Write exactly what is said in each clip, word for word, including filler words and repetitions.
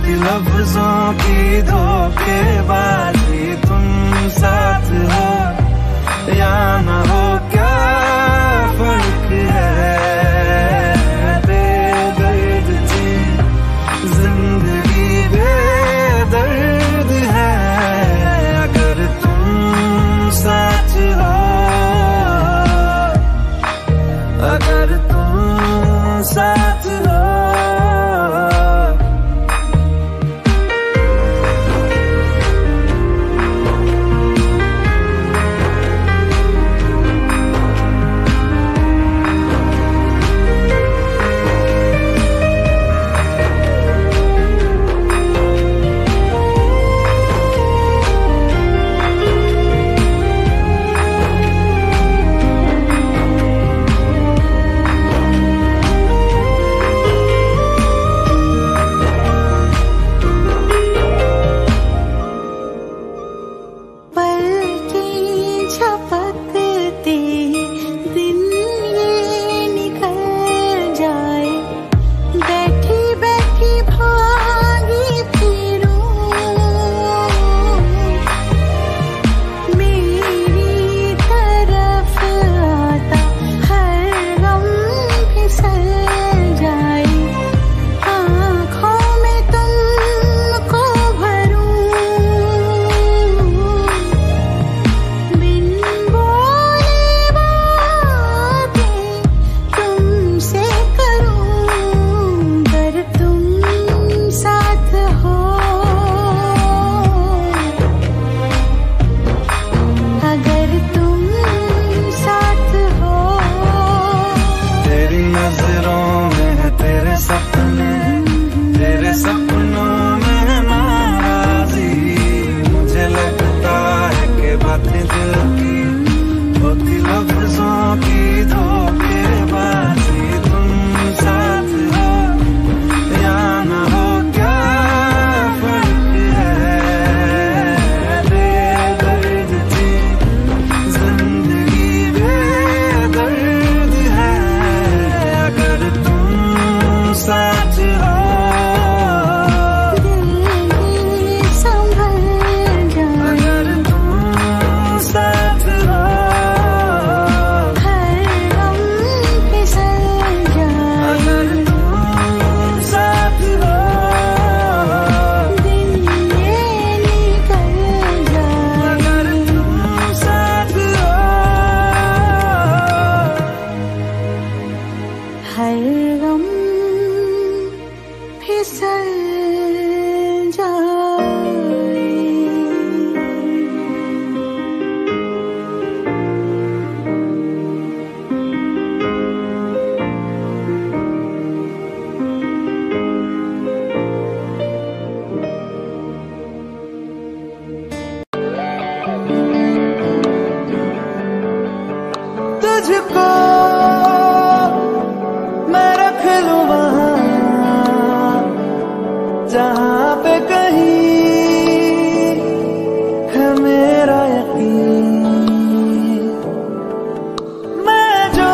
होती लफ्जों की धोखेबाजी, तुम साथ हो या न हो क्या फर्क है। बेदर्द थी जिंदगी बेदर्द है, अगर तुम साथ हो, अगर तुम साथ हो। तुझको मैं रख लूं वहां जहां पे कहीं है मेरा यकीन। मैं जो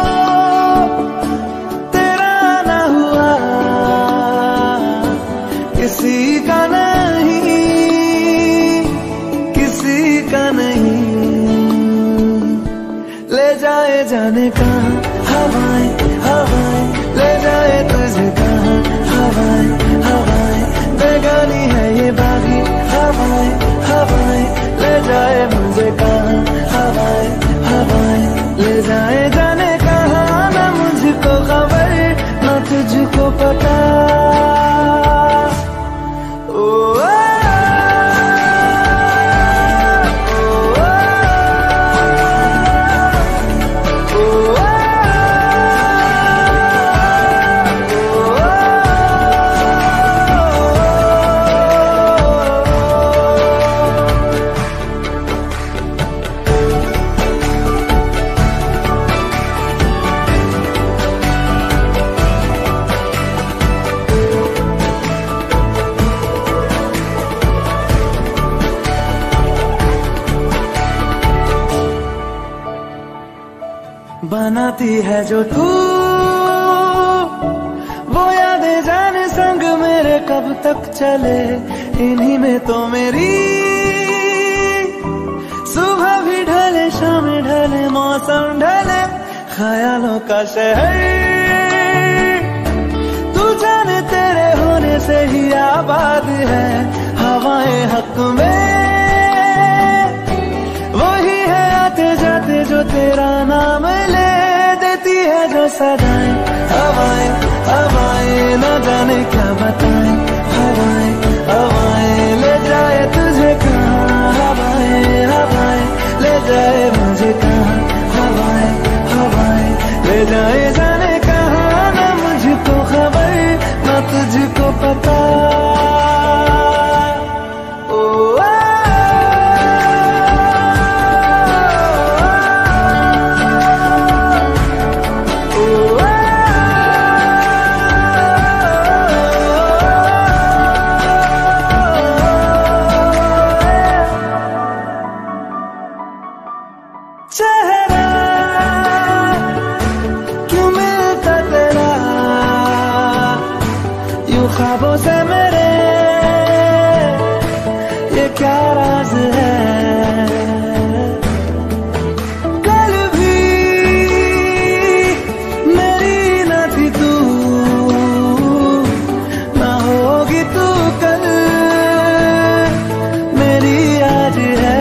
तेरा ना हुआ किसी का नहीं, किसी का नहीं। ले जाए जाने कहाँ हवाएं हवाएं, ले जाए तुझे कहाँ हवाएं हवाएं। बेगानी है ये बागी हवाएं हवाएं, ले जाए मुझे कहाँ हवाएं हवाएं। ले जाए जाने कहाँ ना मुझको खबर ना तुझको पता। बनाती है जो तू वो यादें जाने संग मेरे का कब तक चले इन्हीं में तो मेरी सुबह भी ढले शाम ढले मौसम ढले ख्यालों का शहर तू जाने तेरे होने से ही आबाद है हवाएं हक में वही है आते जाते जो तेरा नाम ले देती है जो सदाएं हवाएं हवाएं न जाने क्या बताएं हवाएं हवाएं ले जाए तुझे कहाँ हवाएं हवाएं ले जाए मुझे कहाँ हवाएं हवाएं ले जाए जाने कहाँ ना मुझको खबर ना तुझको पता ख्वाबों से मेरे ये क्या राज है कल भी मेरी न थी तू ना होगी तू कल मेरी आज है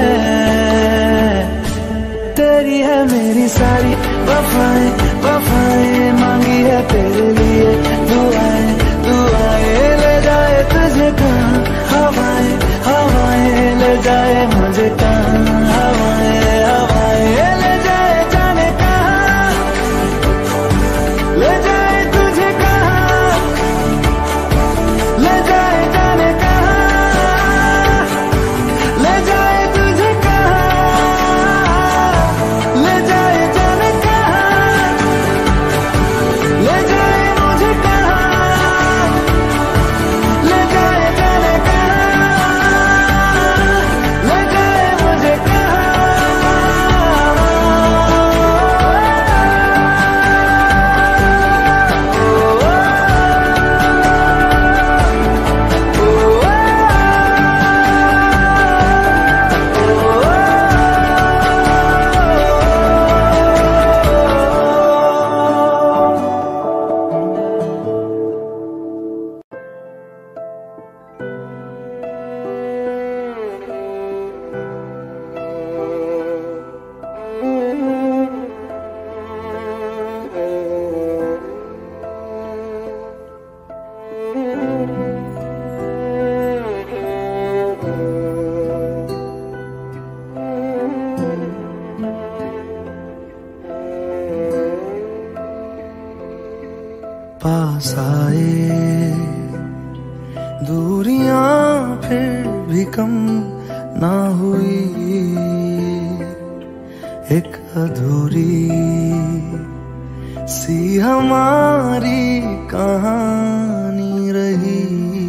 तेरी है मेरी सारी वफाएं वफाएं मांगी है तेरे लिए दुआएं ले जाए तुझे कहाँ हवाएं हवाएं ले जाए मुझे कहाँ हवाएं हवाएं ले जाए जाने कहाँ ले जाए तुझे कहाँ ले जाए जाने कहाँ ले जाए तुझे कहाँ ले जाए जाने कहाँ ले जाए मुझे कहाँ ले जाए जाने कहाँ ले जाए मुझे कहाँ पास आए दूरियां फिर भी कम ना हुई एक अधूरी सी हमारी कहानी रही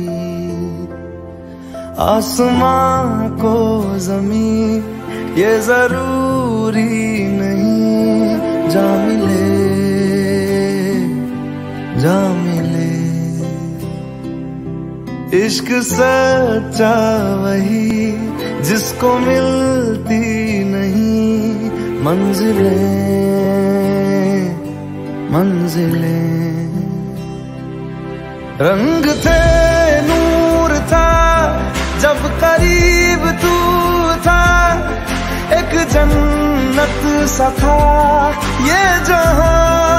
आसमां को जमीन ये जरूरी नहीं जा मिले जा मिले इश्क सच्चा वही जिसको मिलती नहीं मंजिलें मंजिलें रंग थे नूर था जब करीब तू था एक जन्नत सा था ये जहां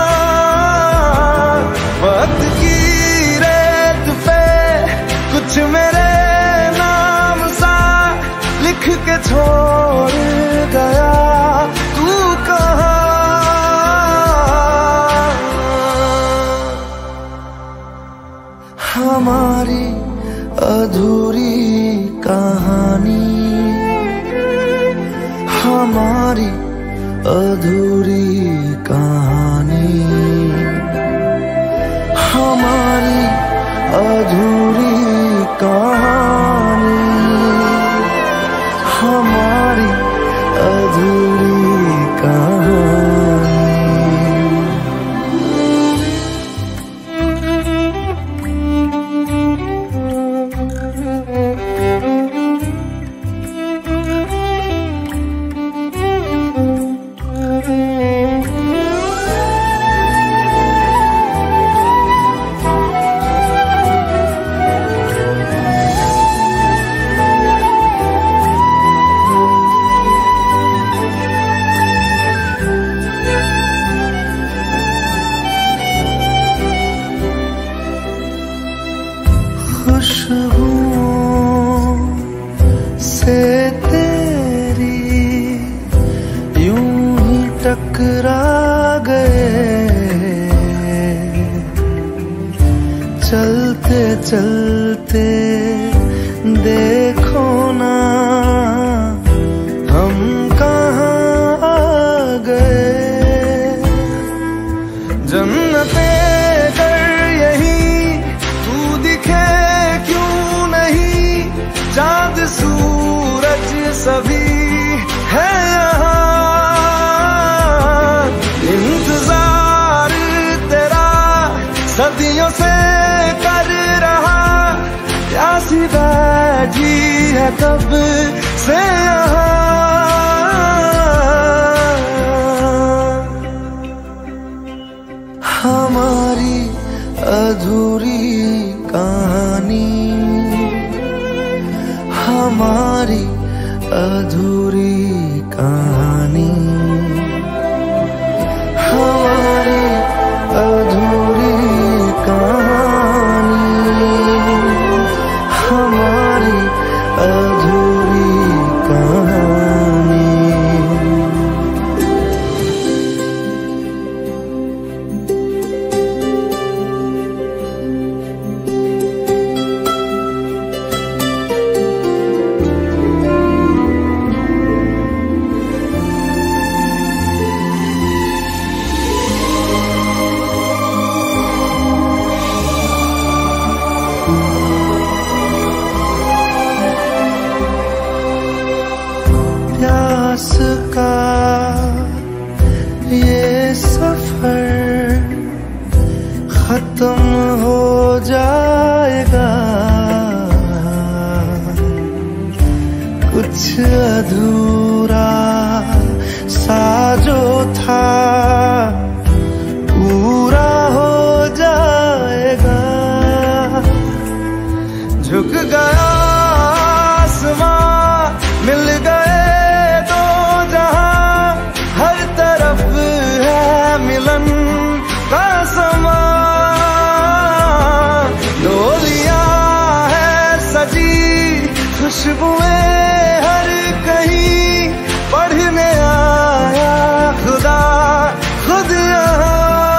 वक्त की रेत पे कुछ मेरे नाम सा लिख के छोड़ गया तू कहाँ हमारी अधूरी कहानी हमारी अधूरी कहानी हमारी अधूरी कहानी हमारी अधूरी कहानी टकरा गए, चलते चलते देखो ना हम कहाँ आ गए। जन्नते कर यही तू दिखे क्यों नहीं, चाँद सूरज सभी है यहाँ। इंतजार तेरा सदियों से कर रहा, प्यासी बैठी है कब से यहाँ। हमारी अधूरी कहानी, हमारी अधूरी कहानी, हमारी अधूरी कहानी, हमारी अधूरी कहानी। प्यास का ये सफर खत्म हो जाएगा, कुछ अधूरा सा जो था पूरा हो जाएगा। झुक गया आसमां, मिल गए दो जहां, हर तरफ है मिलन का समा। डोलियां है सजी, खुशबुएं हर कहीं, पढ़ने आया खुदा खुद यहाँ।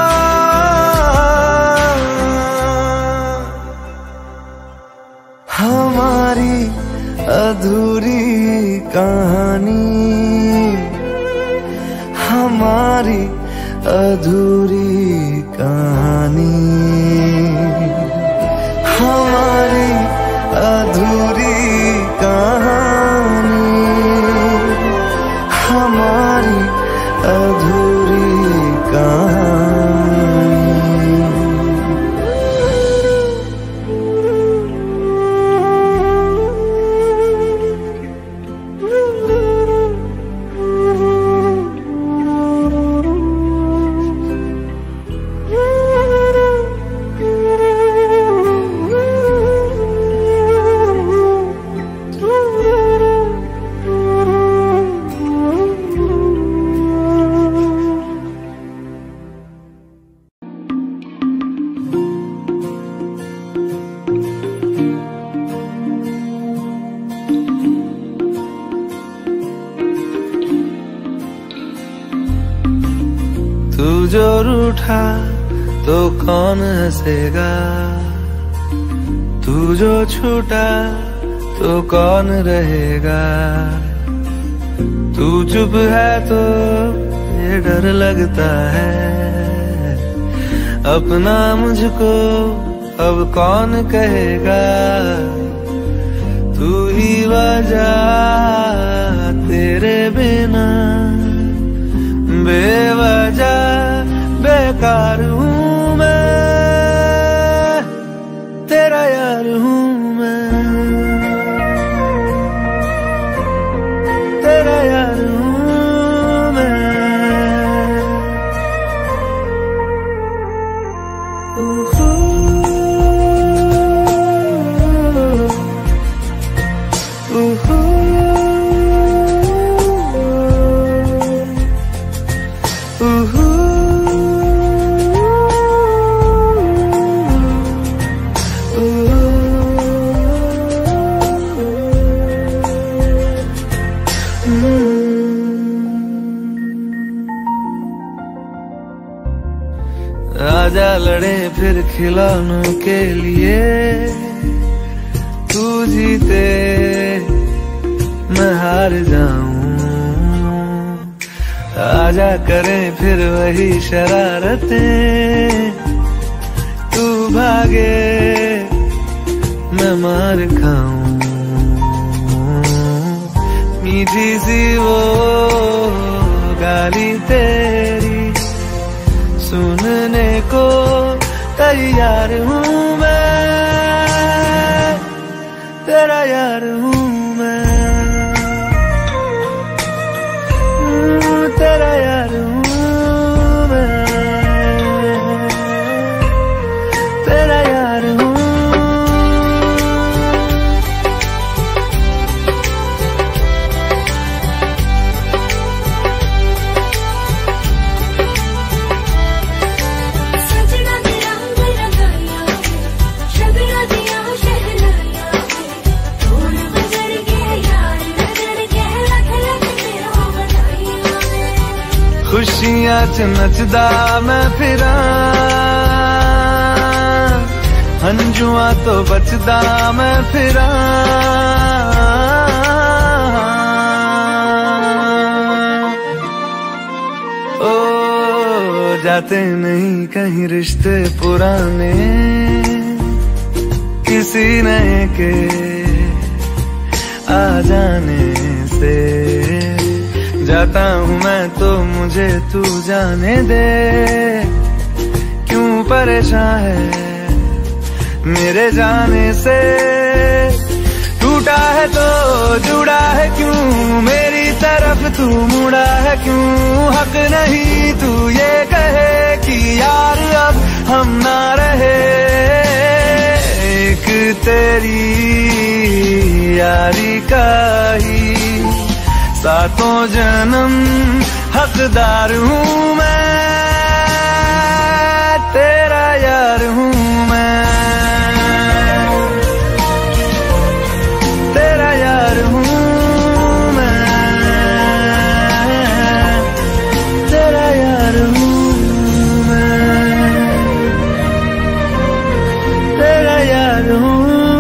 हमारी अधूरी कहानी, हमारी अधूरी कहानी, हमारी अधूरी कहानी, हमारी अधूरी कहानी। तू जो रूठा तो कौन हंसेगा, तू जो छूटा तो कौन रहेगा। तू चुप है तो ये डर लगता है, अपना मुझको अब कौन कहेगा। तू ही वजह, तेरे बिना बेवजह बेकार हूँ मैं, तेरा यार हूँ मैं, तेरा यार हूँ मैं। आजा लड़े फिर खिलौनों के लिए, तू जीते मैं हार जाऊं। आजा करें फिर वही शरारतें, तू भागे मैं मार खाऊं। मीठी सी वो गाली तेरी सुनने को तैयार हूँ मैं, तेरा यार हूँ मैं, तेरा यार हूँ मैं, तेरा यार हूँ। खुशियां च नचदा मैं फिरा, हंजुआ तो बचदा मैं फिरा। ओ जाते नहीं कहीं रिश्ते पुराने, किसी नए के आ जाने से। जाता हूँ मैं तो मुझे तू जाने दे, क्यों परेशान है मेरे जाने से। टूटा है तो जुड़ा है क्यों, मेरी तरफ तू मुड़ा है क्यों। हक नहीं तू ये कहे कि यार अब हम ना रहे, एक तेरी यारी का ही सातों जन्म हकदार हूँ मैं, तेरा यार हूँ मैं, तेरा यार हूँ मैं, तेरा यार हूँ मैं, तेरा यार हूँ।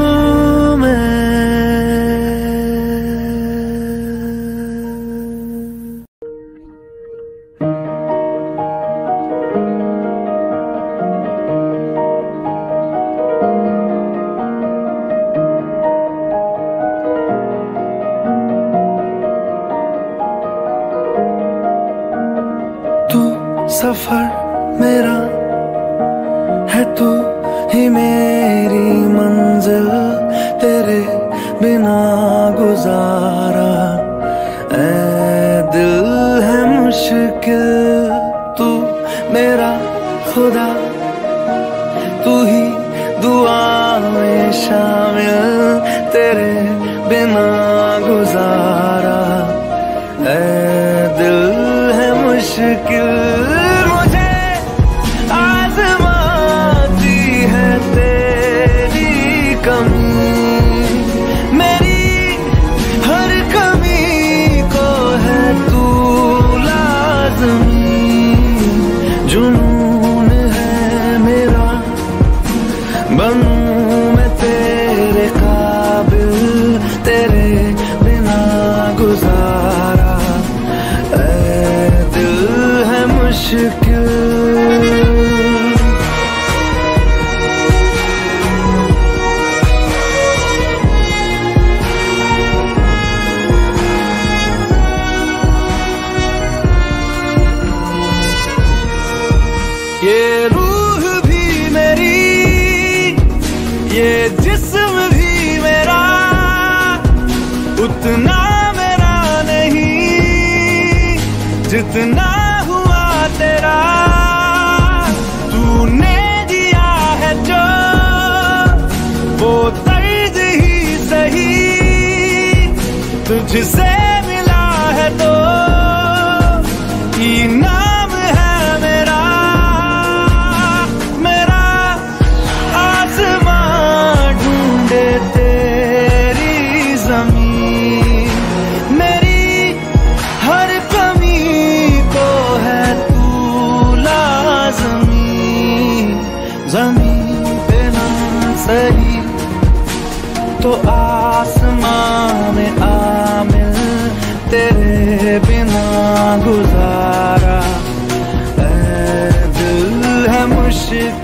सफर मेरा है तू ही मेरी मंजिल, तेरे बिना गुजारा ऐ दिल है मुश्किल। तू मेरा खुदा, तू ही दुआ में शामिल, तेरे बिना गुजारा ऐ दिल है मुश्किल। जुनून है मेरा बनूं मैं तेरे काबिल, तेरे बिना गुजारा ऐ दिल है मुश्किल। ये रूह भी मेरी, ये जिस्म भी मेरा, उतना मेरा नहीं जितना हुआ तेरा। तूने दिया है जो वो तर्ज ही सही, तुझसे मिला है तो इनाम है मेरा। तेरे बिना गुजारा ऐ दिल है मुश्किल।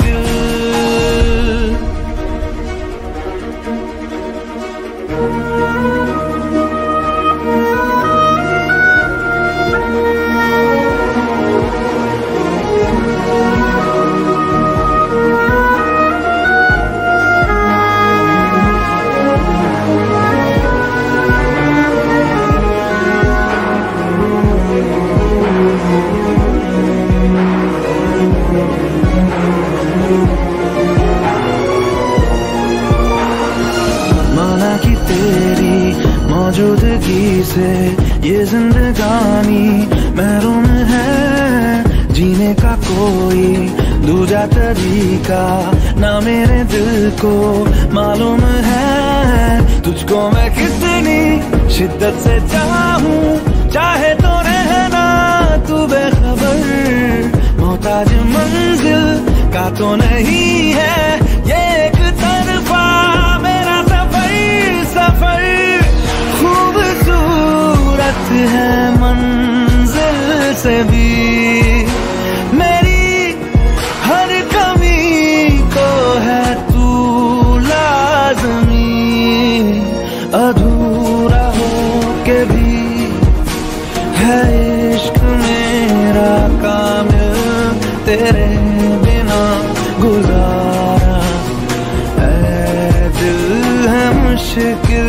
मौजूदगी से ये जिंदगानी महरूम है, जीने का कोई दूजा तरीका ना मेरे दिल को मालूम है। तुझको मैं कितनी शिद्दत से चाहूं, चाहे तो रहना तू बेखबर, मोहताज मंजिल का तो नहीं है ये एक तरफा मेरा सफर। सफर खूबसूरत है मंजिल से भी, मेरी हर कमी को है तू लाज़मी। अधूरा हो के भी है इश्क मेरा कामिल, तेरे बिना गुजारा ऐ दिल है मुश्किल।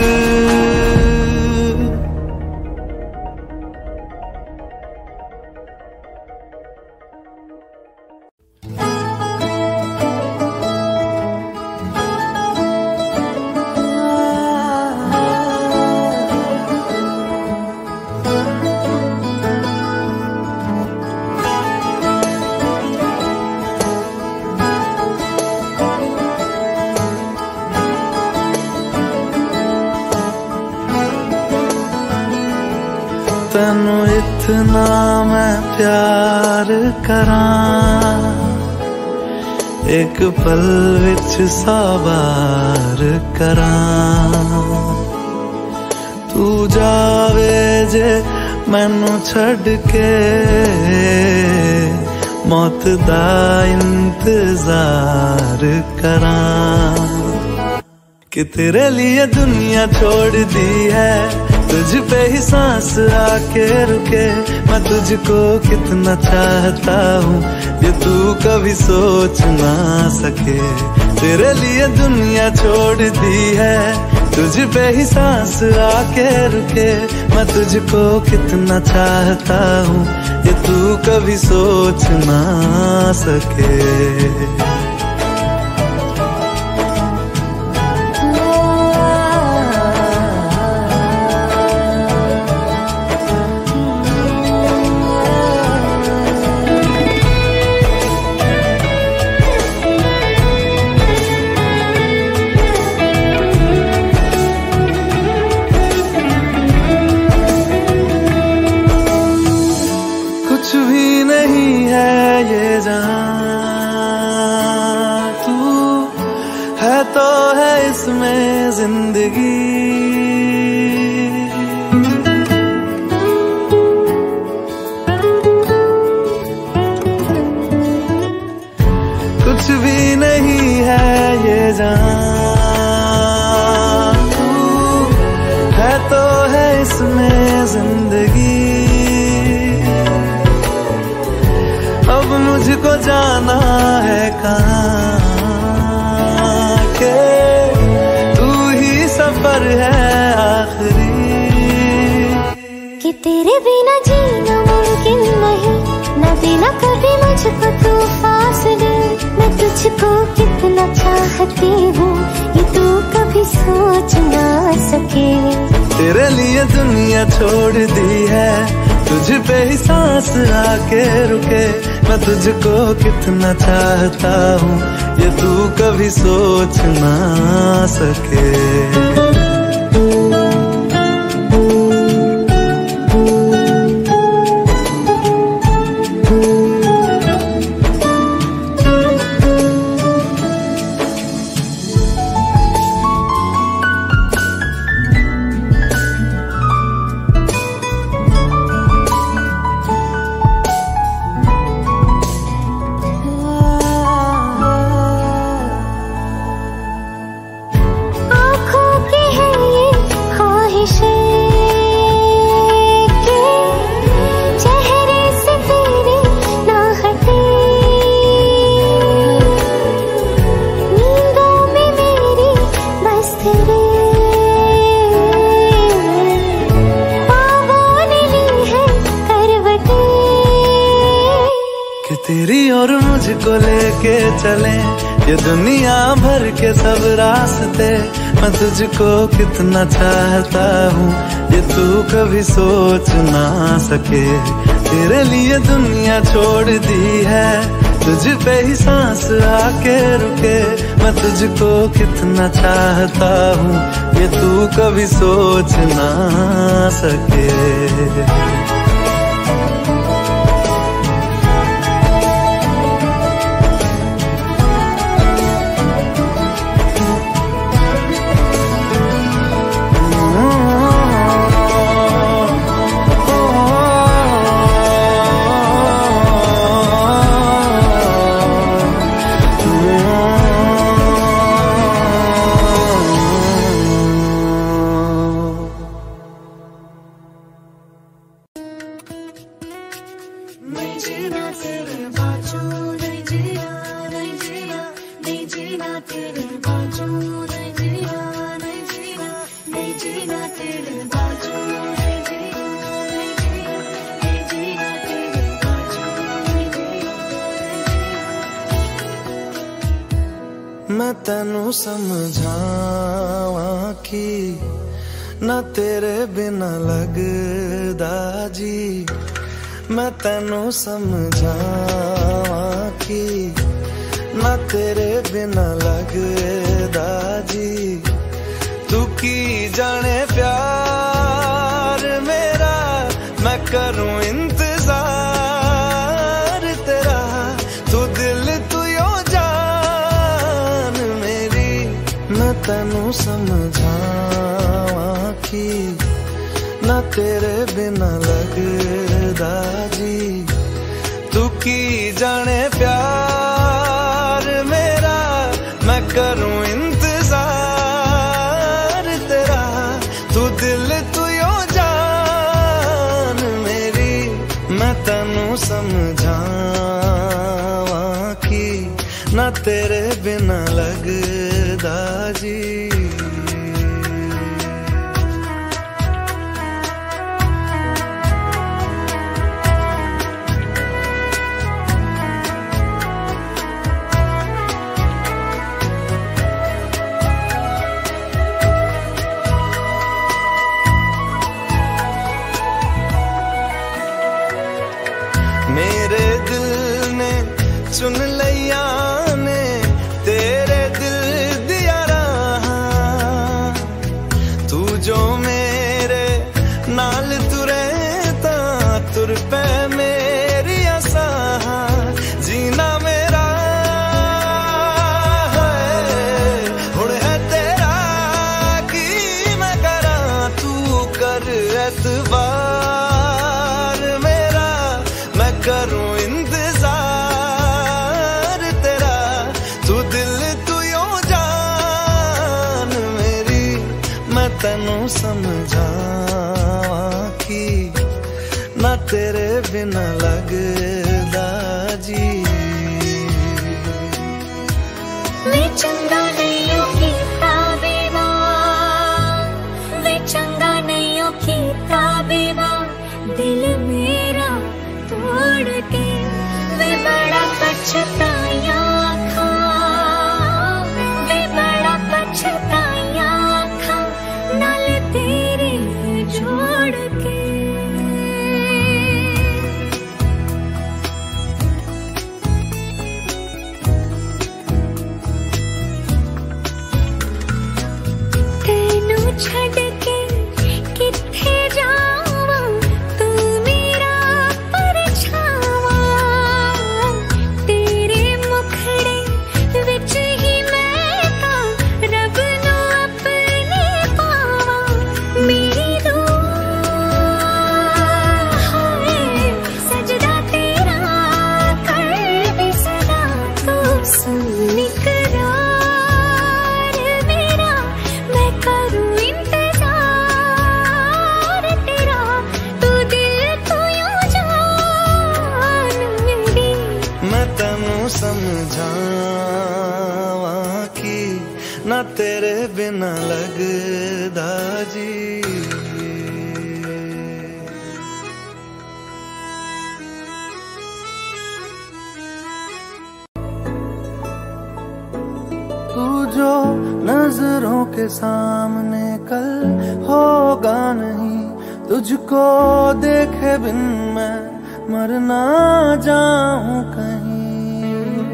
तैनू इतना मैं प्यार करां, एक पल विच साबार करां। तू जावे जे मैनू छड़ के, मौत दा इंतजार करां। कि तेरे लिए दुनिया छोड़ दी है, तुझ पे ही सांस आके रुके। मैं तुझको कितना चाहता हूँ ये तू कभी सोच ना सके। तेरे लिए दुनिया छोड़ दी है, तुझ पे ही सांस आके रुके। मैं तुझको कितना चाहता हूँ ये तू कभी सोच ना सके। कुछ भी नहीं है ये जहां, तू है तो है इसमें जिंदगी। कुछ भी नहीं है ये जहां, तू है तो है इसमें जिंदगी। अब मुझको जाना है कहाँ के तू ही सफर है आखिरी। कि तेरे बिना जीना मुमकिन नहीं, न देना कभी मुझको तू फासले। मैं तुझको कितना चाहती हूँ ये तू कभी सोच ना सके। तेरे लिए दुनिया छोड़ दी है, तुझ पे ही सांस आके रुके। मैं तुझको कितना चाहता हूँ ये तू कभी सोच ना सके। तेरी और मुझको लेके चले ये दुनिया भर के सब रास्ते। मैं तुझको कितना चाहता हूँ ये तू कभी सोच ना सके। तेरे लिए दुनिया छोड़ दी है, तुझ पे ही सांस आके रुके। मैं तुझको कितना चाहता हूँ ये तू कभी सोच ना सके। मैं तेनू समझावा कि ना तेरे बिना लगदा जी। मैं तेनू समझावा कि ना तेरे बिना लगदा जी। तू की जाने प्यार मेरा मैं करूं इंतजार तेरा। तू दिल तू यो जान मेरी। मैं तेनू समझावा कि ना तेरे बिना लगदा जी। तू की जाने प्यार मेरा मैं करूं इंतजार तेरा। तू दिल तू यो जान मेरी। मैं तेनू समझावा कि ना तेरे बिना लगदा जी। मेरे दिल ने चुन लिया ने तेरे दिल दिया रहा। तू जो मेरे नाल तुरे ता तुर पे मेरी आसा। जीना मेरा है हुण है तेरा की मैं करा। तू कर एतबार मेरा मैं करूं इंतजार तेरा। तू दिल तू यो जान मेरी। मैं तेनू समझावा कि ना तेरे बिना लगदा जी। वे चंगा नहीं हो कीता बेवा, वे चंगा नहीं हो कीता बेवा। दिल मेरा तोड़ के वे बड़ा पछताया खा। वे बड़ा पछताया खा नाल तेरे जोड़ के। तेनू छड़ के किथे जावा तू मेरा परछावा। तेरे मुखड़े विच ही मैं तां रब नू अपने पावा। मेरी रूह है सजदा तेरा कर भी सदा। तू सुन इकरार मेरा मैं करूं इंतजार तेरा। तू दिल तू यो जान मेरी। मैं तेनू समझावा कि ना तेरे बिना लगदा जी। तू जो नजरों के सामने कल होगा नहीं, तुझको देखे बिन मैं मर ना जाऊं कहीं।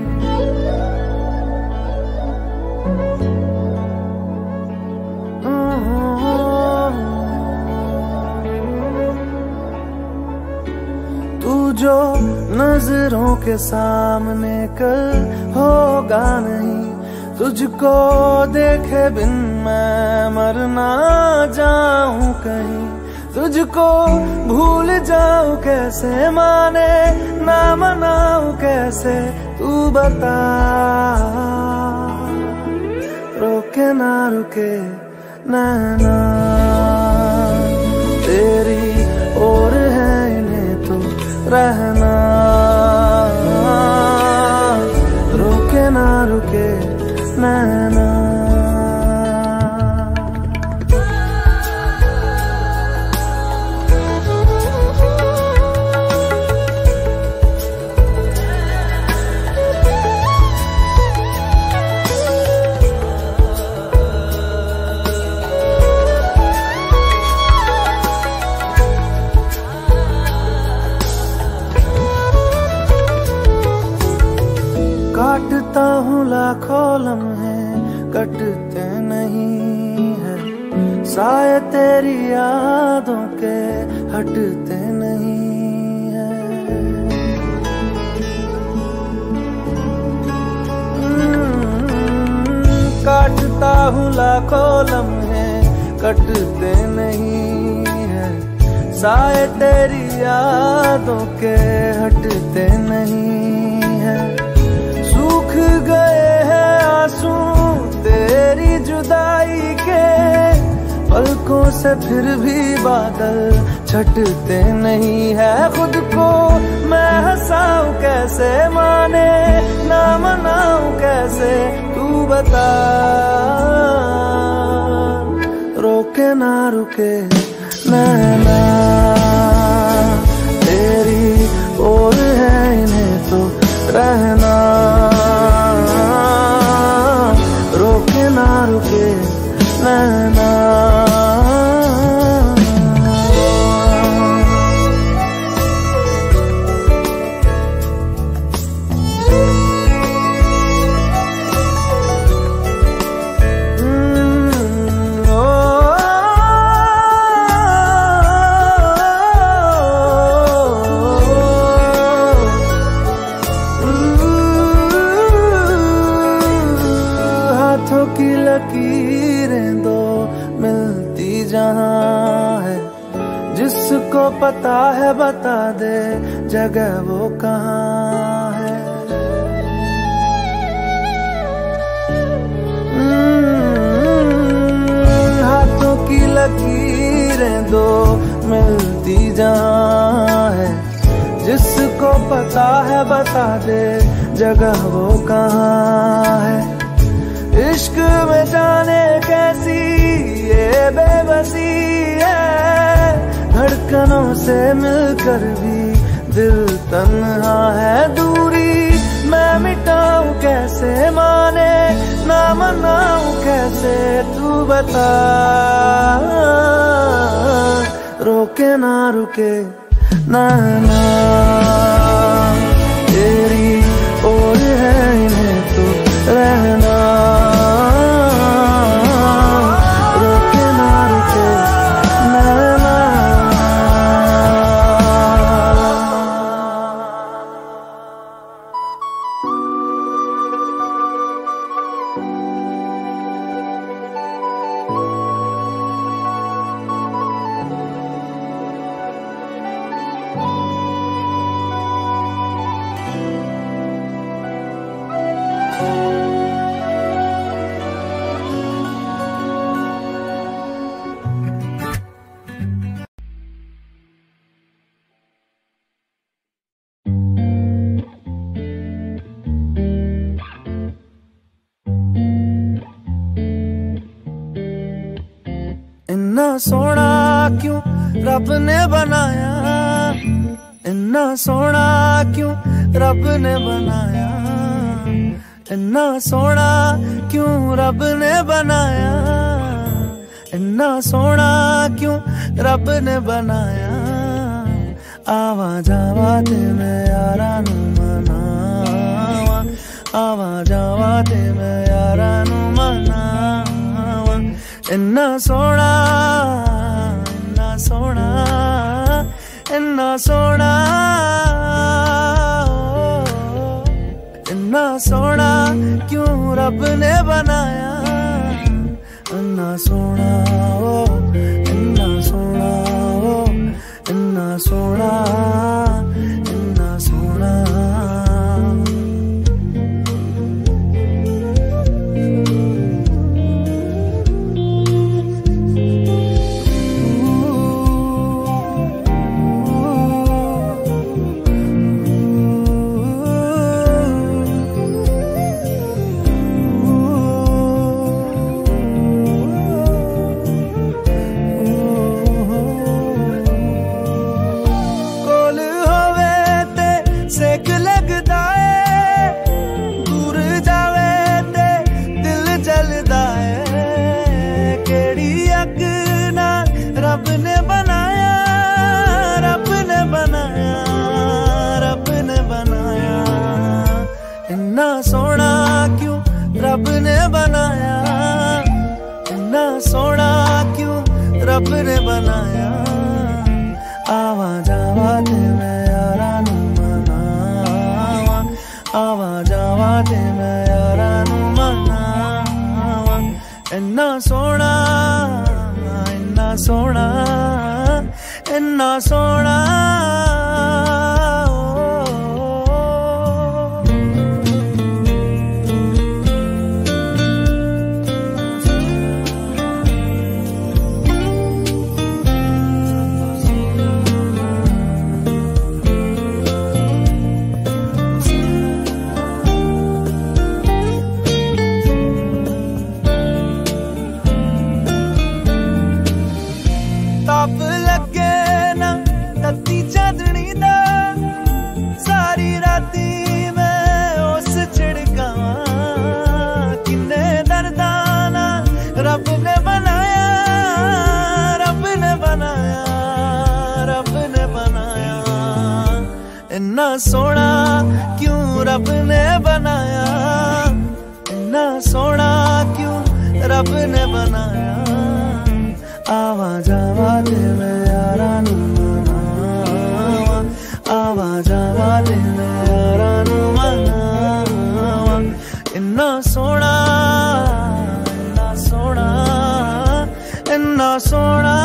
तू जो नजरों के सामने कल होगा नहीं, तुझको देखे बिन मैं मर ना जाऊं कहीं। तुझको भूल जाऊं कैसे, माने ना मनाऊं कैसे, तू बता। रोके ना रुके नैना तेरी और है इन्हें तो रहना। रोके ना रुके नैना। काटता हूँ लाखों लम्हे कटते नहीं है, साए तेरी यादों के हटते नहीं है। काटता हूँ लाखों लम्हे कटते नहीं है, साए तेरी यादों के हटते नहीं है। सूख गए हैं आंसू तेरी जुदाई के, पलकों से फिर भी बादल छटते नहीं है। खुद को मैं हंसाऊं कैसे, माने ना मनाऊं कैसे, तू बता। रोके ना रुके नैना तेरी और है इन्हें तो रहना। रोके ना रुके नैना। की लकीरें दो मिलती जहां है, जिसको पता है बता दे जगह वो कहाँ है। हाथों की लकीरें दो मिलती जहां है, जिसको पता है बता दे जगह वो कहाँ है। इश्क में जाने कैसी ये बेबसी है, धड़कनों से मिलकर भी दिल तन्हा है। दूरी मैं मिटाऊं कैसे, माने ना मनाऊं कैसे, तू बता। रोके ना रुके नैना तेरी और है इन्हें तो रहना। रोके ना रुके नैना। इन्ना सोना क्यों रब ने बनाया, इन्ना सोना क्यों रब ने बनाया। इन्ना सोना क्यों रब ने बनाया, इन्ना सोना क्यों रब ने बनाया। आवा जावा ते मैं यारा नू मनावा, आवा जावा ते मैं यारा नू मनावा। इन्ना सोना इन्ना सोना इन्ना सोना इन्ना सोना क्यों रब ने बनाया। इन्ना सोना ओ इन्ना सोना ओ इन्ना सोना इन्ना सोना। रब ने बनाया, रब ने बनाया, रब ने बनाया। इन्ना सोना क्यों रब ने बनाया, इन्ना सोना क्यों रब ने बनाया। आवा जावा ते मैं यारा नू मनावा, आवा जावा ते मैं यारा नू मनावा। इन्ना सोना इन्ना सोना इन्ना सोना। रब ने बनाया, रब ने बनाया, रब ने बनाया। इन्ना सोना क्यों रब ने बनाया, इन्ना सोना क्यों रब ने बनाया। आवा जावा ते मैं यारा नू मनावा, आवा जावा ते मैं यारा नू मनावा। इन्ना सोना सोना इन्ना सोना।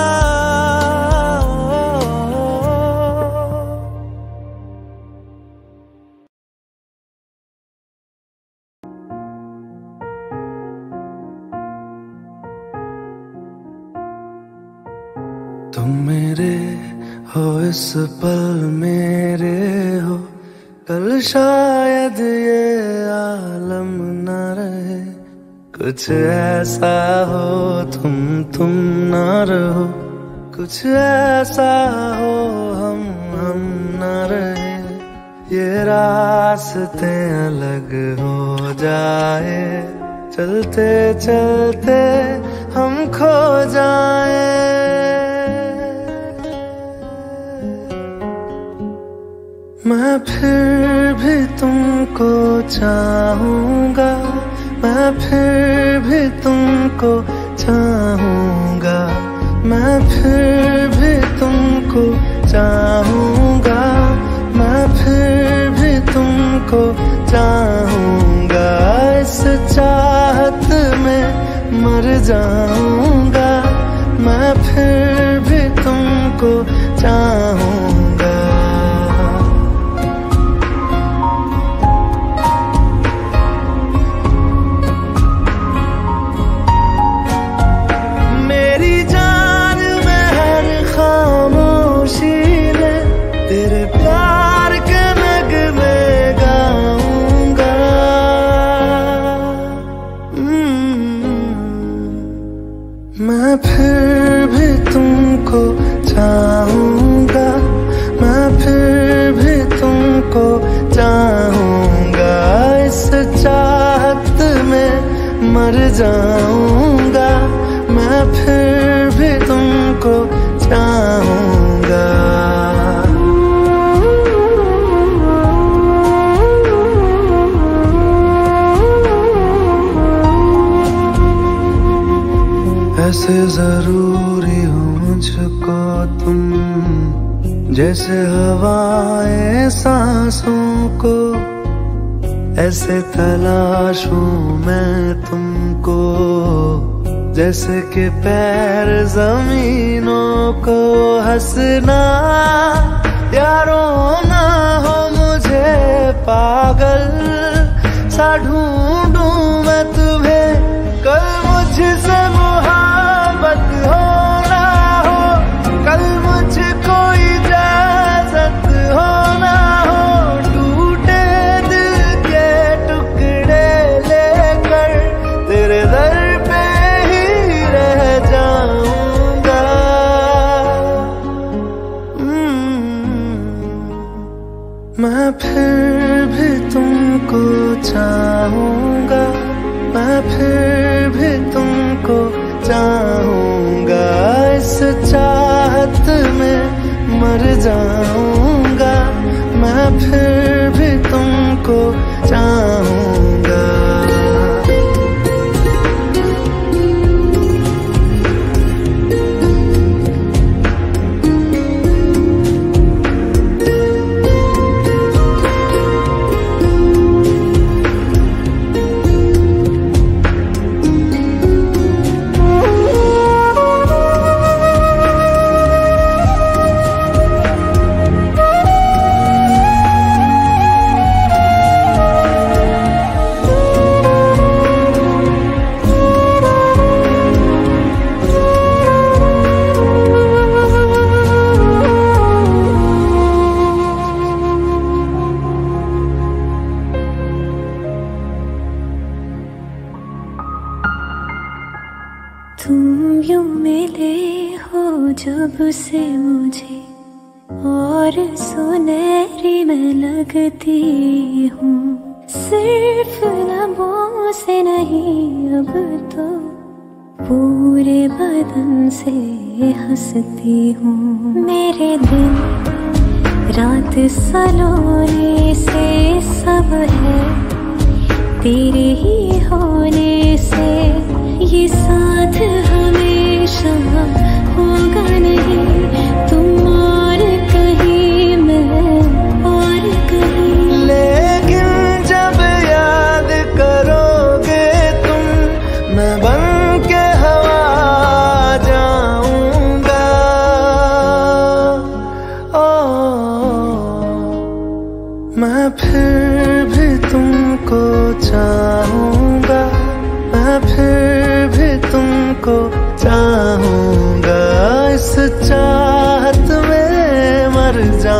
तुम मेरे हो इस पल मेरे हो, कल शायद ये आलम न रहे। कुछ ऐसा हो तुम तुम ना रहो, कुछ ऐसा हो हम हम ना रहे। ये रास्ते अलग हो जाए, चलते चलते हम खो जाए। मैं फिर भी तुमको चाहूंगा, मैं फिर भी तुमको चाहूंगा, मैं फिर भी तुमको चाहूंगा, मैं फिर भी तुमको चाहूंगा। इस चाहत में मर जाऊंगा, मैं फिर भी तुमको चाहूंगा। तेरे प्यार के नगमे गाऊंगा। मर जाऊंगा, मैं फिर भी तुमको चाहूंगा। ऐसे जरूरी हो मुझको तुम, जैसे हवाएं सांसों को, ऐसे तलाशूं मैं तुमको, जैसे कि पैर जमीनों को। हंसना या रोना हो मुझे पागल सा ढूंढूं मैं तुम्हें, कल मुझसे मोहब्बत हो ना हो, कल मुझको इजाजत हो ना हो, टूटे दिल के टुकड़े लेकर तेरे दर पे ही रह जाऊंगा। मैं फिर भी तुमको चाहूंगा, मैं फिर भी तुमको चाहूंगा। इस चाहत में मर जाऊंगा, मैं फिर भी तुमको चाहूंगा। तुम यूं मिले हो जब से मुझे, और सुनहरी मैं लगती हूँ। सिर्फ लबों से नहीं अब तो पूरे बदन से हंसती हूँ। मेरे दिन रात सलोने से सब है तेरे ही होने से, ये साथ हमेशा होगा नहीं, तुम और कहीं मैं और कहीं। लेकिन जब याद करोगे तुम, मैं बन के हवा जाऊंगा। ओ मैं फिर भी तुमको चाहूंगा, मैं फिर भी तुमको चाहूंगा। इस चाहत में मर जा